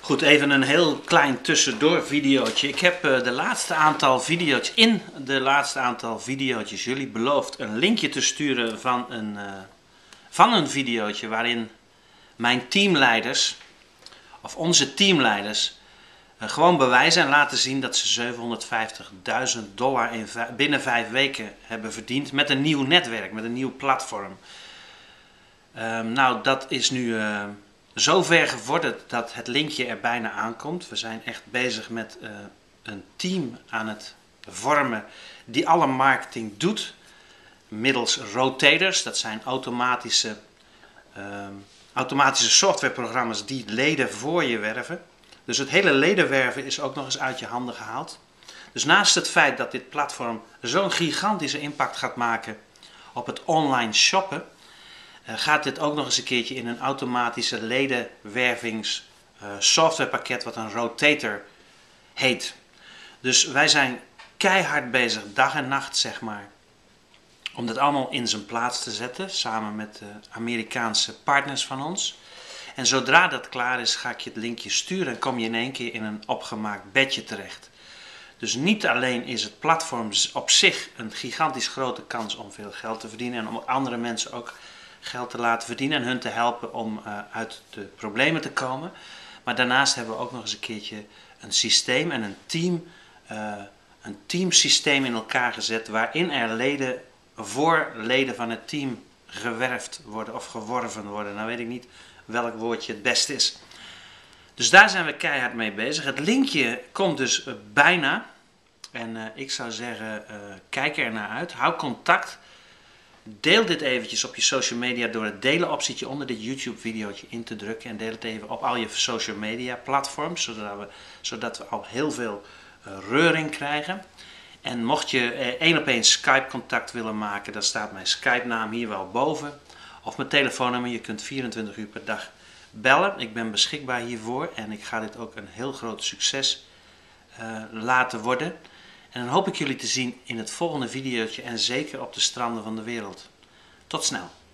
Goed, even een heel klein tussendoor videootje. Ik heb in de laatste aantal videootjes jullie beloofd een linkje te sturen van een videootje waarin mijn teamleiders, of onze teamleiders, gewoon bewijzen en laten zien dat ze $750.000 binnen 5 weken hebben verdiend met een nieuw netwerk, met een nieuw platform. Nou, dat is nu zo ver gevorderd dat het linkje er bijna aankomt. We zijn echt bezig met een team aan het vormen die alle marketing doet. Middels rotators, dat zijn automatische softwareprogramma's die leden voor je werven. Dus het hele ledenwerven is ook nog eens uit je handen gehaald. Dus naast het feit dat dit platform zo'n gigantische impact gaat maken op het online shoppen, gaat dit ook nog eens een keertje in een automatische ledenwervings softwarepakket wat een rotator heet. Dus wij zijn keihard bezig, dag en nacht zeg maar, om dat allemaal in zijn plaats te zetten, samen met Amerikaanse partners van ons. En zodra dat klaar is, ga ik je het linkje sturen en kom je in één keer in een opgemaakt bedje terecht. Dus niet alleen is het platform op zich een gigantisch grote kans om veel geld te verdienen en om andere mensen ook geld te laten verdienen en hun te helpen om uit de problemen te komen. Maar daarnaast hebben we ook nog eens een keertje een systeem en een teamsysteem in elkaar gezet waarin er leden voor leden van het team gewerfd worden of geworven worden. Nou weet ik niet welk woordje het beste is. Dus daar zijn we keihard mee bezig. Het linkje komt dus bijna. En ik zou zeggen, kijk er naar uit. Hou contact. Deel dit eventjes op je social media door het delen optietje onder dit YouTube videootje in te drukken. En deel het even op al je social media platforms. Zodat we al heel veel reuring krijgen. En mocht je 1-op-1 Skype contact willen maken, dan staat mijn Skype naam hier wel boven. Of mijn telefoonnummer, je kunt 24 uur per dag bellen. Ik ben beschikbaar hiervoor en ik ga dit ook een heel groot succes laten worden. En dan hoop ik jullie te zien in het volgende videootje en zeker op de stranden van de wereld. Tot snel!